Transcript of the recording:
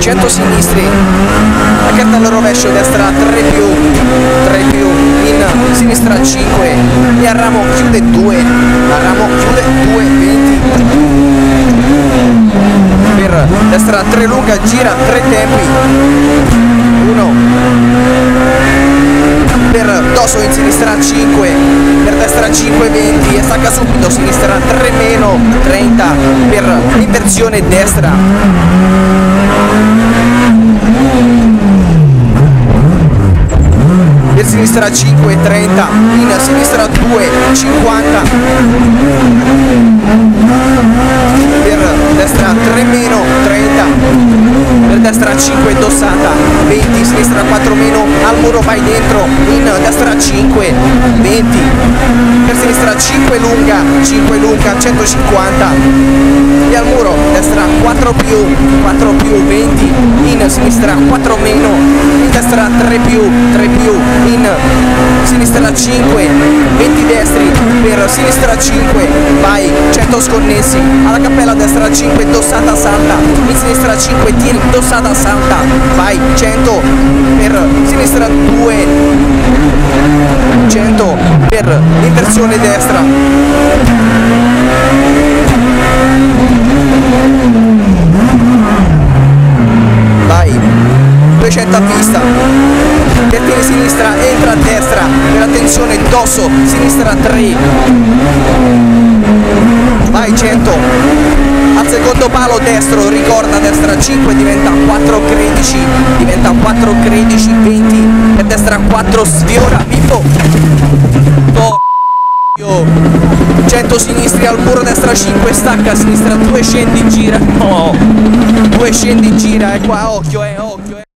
100 sinistri, a cartello rovescio, destra 3 più, in sinistra 5 e a ramo chiude 2, 20 per destra 3 lunga, gira 3 tempi, 1 per dosso in sinistra 5, per destra 5 20 e stacca subito, sinistra 3 meno 30 per inversione destra, per sinistra 5 30, in sinistra 2 50, per destra 3 meno 30, per destra 5 dossata 20, sinistra 4 meno, al muro vai dentro, in destra 5 20, per sinistra 5 lunga 150 e al muro destra 4 più 20, in sinistra 4 meno, in destra 3 più, in sinistra 5 20 destri, per sinistra 5 vai 100 sconnessi, alla cappella destra 5 dossata salta, in sinistra 5 tiri dossata salta, vai 100 per sinistra 2 100 per inversione destra, vai 200 a vista, per tiri sinistra entra a destra, per attenzione dosso sinistra 3, vai 100 al secondo palo destro, ricorda destra 5 diventa 4 13, 20 per destra 4 sfiora Pippo, 100 sinistri al muro, destra 5 stacca, sinistra 2 scendi gira, 2 scendi gira, e qua occhio